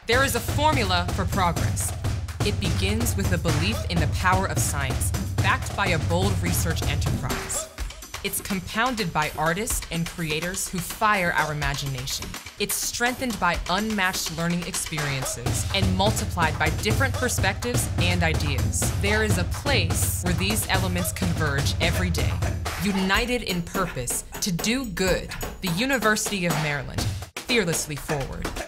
There is a formula for progress. It begins with a belief in the power of science, backed by a bold research enterprise. It's compounded by artists and creators who fire our imagination. It's strengthened by unmatched learning experiences and multiplied by different perspectives and ideas. There is a place where these elements converge every day, united in purpose to do good. The University of Maryland, fearlessly forward.